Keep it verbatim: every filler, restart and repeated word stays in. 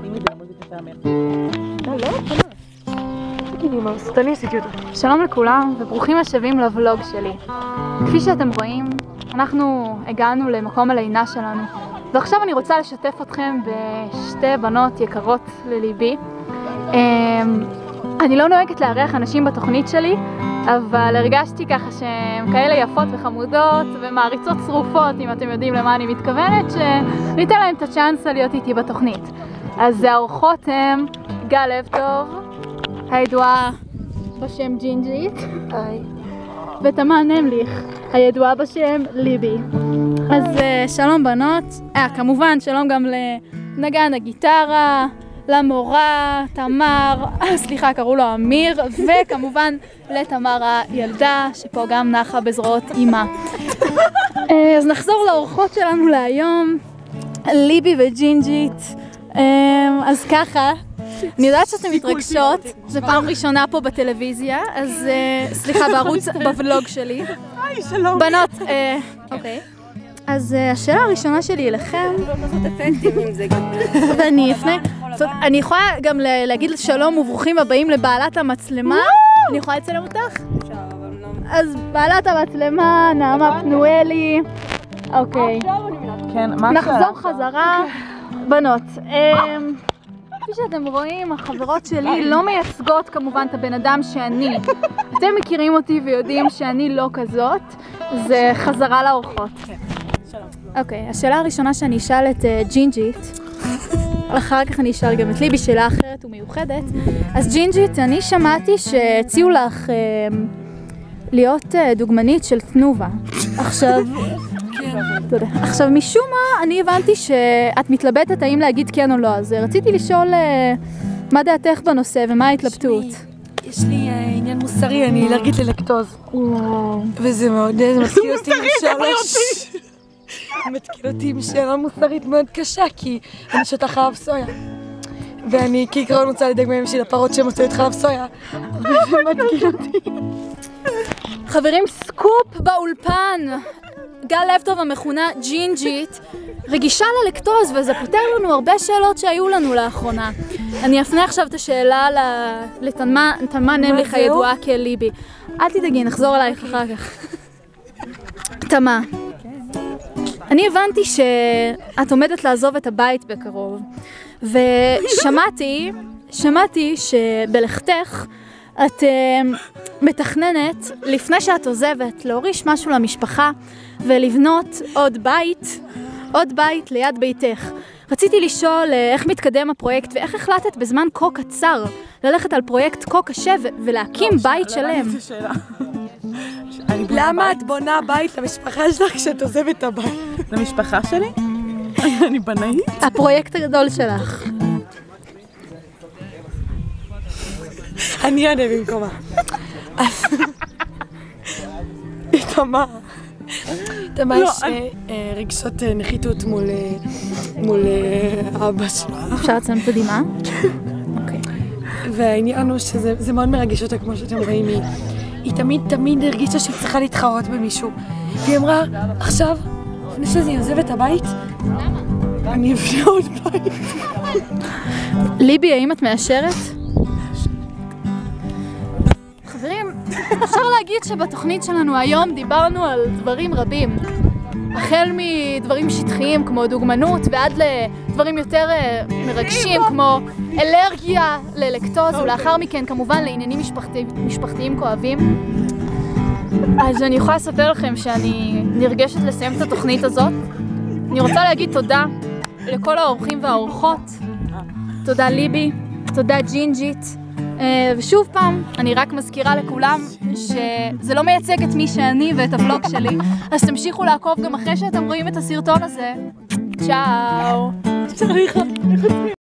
שימי את זה למוזיקה שלהם. לא, לא, חמש. תגידי, מה עשית? אני עשיתי אותה. שלום לכולם וברוכים השבים לוולוג שלי. כפי שאתם רואים, אנחנו הגענו למקום הלינה שלנו. ועכשיו אני רוצה לשתף אתכם בשתי בנות יקרות לליבי. אני לא נוהגת לארח אנשים בתוכנית שלי, אבל הרגשתי ככה שהן כאלה יפות וחמודות ומעריצות שרופות, אם אתם יודעים למה אני מתכוונת, שניתן להם את הצ'אנס להיות איתי בתוכנית. אז האורחות הם גל לבטוב, הידועה בשם ג'ינג'ית, ותמה נמליך, הידועה בשם ליבי. אז שלום בנות, אה, כמובן שלום גם לנגן הגיטרה, למורה, תמר, סליחה, קראו לו אמיר, וכמובן לתמר הילדה, שפה גם נחה בזרועות אימא. אז נחזור לאורחות שלנו להיום, ליבי וג'ינג'ית. אז ככה, אני יודעת שאתן מתרגשות, זה פעם ראשונה פה בטלוויזיה, אז סליחה, בערוץ, בוולוג שלי. היי, שלום. בנות, אוקיי. אז השאלה הראשונה שלי אליכם, ואני אפנה, אני יכולה גם להגיד שלום וברוכים הבאים לבעלת המצלמה, אני יכולה לצלם אותך? אז בעלת המצלמה, נעמה פנואלי, אוקיי, נחזור חזרה, בנות, כפי שאתם רואים, החברות שלי לא מייצגות כמובן את הבן אדם שאני, אתם מכירים אותי ויודעים שאני לא כזאת, זה חזרה לאורחות. אוקיי, השאלה הראשונה שאני אשאל את ג'ינג'ית, אחר כך אני אשאל גם את ליבי, שאלה אחרת ומיוחדת. אז ג'ינג'ית, אני שמעתי שהציעו לך להיות דוגמנית של תנובה. עכשיו, תודה. עכשיו, משום מה, אני הבנתי שאת מתלבטת האם להגיד כן או לא, אז רציתי לשאול מה דעתך בנושא ומה ההתלבטות. יש לי עניין מוסרי, אני אלרגית ללקטוז. וזה מאוד, זה מתקיל אותי משלוש. מתקיל אותי עם שאלה מוסרית מאוד קשה, כי אני שותה חלב סויה. ואני כעיקרון רוצה לדאוג מהם של הפרות שהם עשו את חלב סויה. וזה מתקיל אותי. חברים, סקופ באולפן. גל לבטוב המכונה ג'ינג'ית רגישה ללקטוז, וזה פותר לנו הרבה שאלות שהיו לנו לאחרונה. אני אפנה עכשיו את השאלה לתמה נמליך הידועה כליבי. אל תדאגי, נחזור אלייך אחר כך. תמה, אני הבנתי שאת עומדת לעזוב את הבית בקרוב, ושמעתי, שמעתי שבלכתך את uh, מתכננת, לפני שאת עוזבת, להוריש משהו למשפחה ולבנות עוד בית, עוד בית ליד ביתך. רציתי לשאול uh, איך מתקדם הפרויקט ואיך החלטת בזמן כה קצר ללכת על פרויקט כה קשה ולהקים בית שלם. למה את בונה בית למשפחה שלך כשאת עוזבת את הבית? למשפחה שלי? אני בנאית? הפרויקט הגדול שלך. אני אענה במקומה. תמה. תמה יש רגשות נחיתות מול אבא שלה. אפשר לצלם את הדמעה? אוקיי. והעניין הוא שזה מאוד מרגש אותה, כמו שאתם רואים, היא תמיד תמיד הרגישה שהיא צריכה להתחרות במישהו. והיא אמרה, עכשיו, לפני שאני עוזב את הבית, אני אבנה עוד בית. ליבי, האם את מאשרת? חברים, אפשר להגיד שבתוכנית שלנו היום דיברנו על דברים רבים. החל מדברים שטחיים כמו דוגמנות ועד לדברים יותר מרגשים כמו אלרגיה ללקטוז, ולאחר מכן כמובן לעניינים משפחתיים כואבים. אז אני יכולה לספר לכם שאני נרגשת לסיים את התוכנית הזאת. אני רוצה להגיד תודה לכל האורחים והאורחות. תודה ליבי, תודה ג'ינג'ית. ושוב פעם, אני רק מזכירה לכולם שזה לא מייצג את מי שאני ואת הוולוג שלי, אז תמשיכו לעקוב גם אחרי שאתם רואים את הסרטון הזה. צ'או.